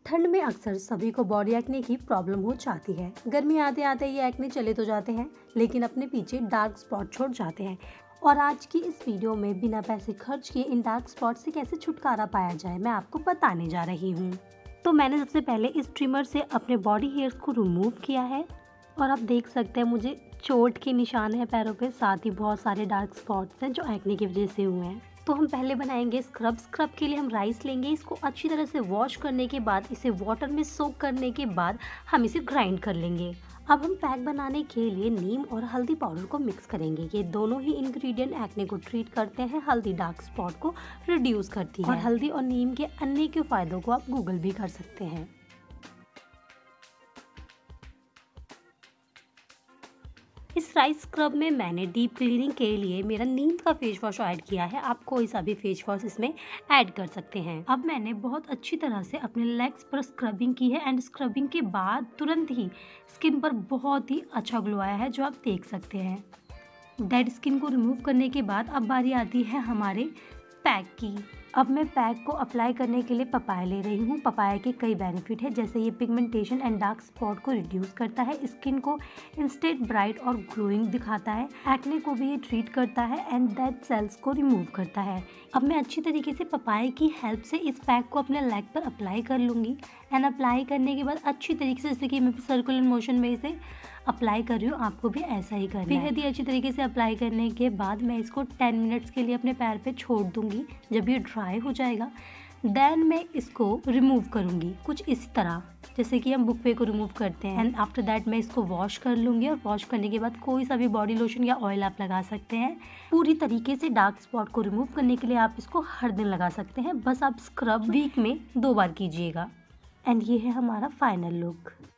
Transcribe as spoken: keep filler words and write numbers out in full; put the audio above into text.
ठंड में अक्सर सभी को बॉडी एक्ने की प्रॉब्लम हो जाती है। गर्मी आते आते ये एक्ने चले तो जाते हैं, लेकिन अपने पीछे डार्क स्पॉट छोड़ जाते हैं। और आज की इस वीडियो में बिना पैसे खर्च किए इन डार्क स्पॉट से कैसे छुटकारा पाया जाए, मैं आपको बताने जा रही हूँ। तो मैंने सबसे पहले इस ट्रिमर से अपने बॉडी हेयर्स को रिमूव किया है और आप देख सकते हैं मुझे चोट के निशान है पैरों पे, साथ ही बहुत सारे डार्क स्पॉट्स हैं जो एक्ने की वजह से हुए हैं। तो हम पहले बनाएंगे स्क्रब। स्क्रब के लिए हम राइस लेंगे, इसको अच्छी तरह से वॉश करने के बाद इसे वाटर में सोक करने के बाद हम इसे ग्राइंड कर लेंगे। अब हम पैक बनाने के लिए नीम और हल्दी पाउडर को मिक्स करेंगे। ये दोनों ही इंग्रेडिएंट एक्ने को ट्रीट करते हैं। हल्दी डार्क स्पॉट को रिड्यूस करती है और हल्दी और नीम के अन्य के फायदों को आप गूगल भी कर सकते हैं। इस राइस स्क्रब में मैंने डीप क्लीनिंग के लिए मेरा नीम का फेस वॉश ऐड किया है। आप कोई सा भी फेस वॉश इसमें ऐड कर सकते हैं। अब मैंने बहुत अच्छी तरह से अपने लेग्स पर स्क्रबिंग की है एंड स्क्रबिंग के बाद तुरंत ही स्किन पर बहुत ही अच्छा ग्लो आया है, जो आप देख सकते हैं। डेड स्किन को रिमूव करने के बाद अब बारी आती है हमारे पैक की। अब मैं पैक को अप्लाई करने के लिए पपाया ले रही हूँ। पपाया के कई बेनिफिट है, जैसे ये पिगमेंटेशन एंड डार्क स्पॉट को रिड्यूस करता है, स्किन को इंस्टेंट ब्राइट और ग्लोइंग दिखाता है, एक्ने को भी ये ट्रीट करता है एंड डेड सेल्स को रिमूव करता है। अब मैं अच्छी तरीके से पपाया की हेल्प से इस पैक को अपने लेग पर अप्लाई कर लूँगी एंड अप्लाई करने के बाद अच्छी तरीके से, जैसे कि मैं सर्कुलर मोशन में इसे अप्लाई कर रही हूँ, आपको भी ऐसा ही करना है। बेहद ही अच्छी तरीके से अप्लाई करने के बाद मैं इसको टेन मिनट्स के लिए अपने पैर पे छोड़ दूँगी। जब ये ड्राई हो जाएगा देन मैं इसको रिमूव करूँगी कुछ इस तरह, जैसे कि हम बुकवे को रिमूव करते हैं। एंड आफ्टर दैट मैं इसको वॉश कर लूँगी और वॉश करने के बाद कोई सा भी बॉडी लोशन या ऑयल आप लगा सकते हैं। पूरी तरीके से डार्क स्पॉट को रिमूव करने के लिए आप इसको हर दिन लगा सकते हैं। बस आप स्क्रब वीक में दो बार कीजिएगा। एंड ये है हमारा फाइनल लुक।